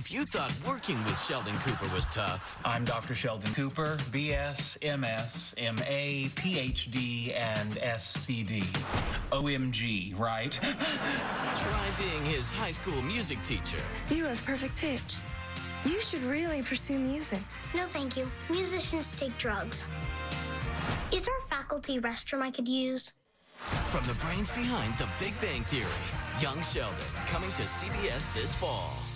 If you thought working with Sheldon Cooper was tough... I'm Dr. Sheldon Cooper, BS, MS, MA, PhD, and SCD. OMG, right? Try being his high school music teacher. You have perfect pitch. You should really pursue music. No, thank you. Musicians take drugs. Is there a faculty restroom I could use? From the brains behind The Big Bang Theory, Young Sheldon, coming to CBS this fall.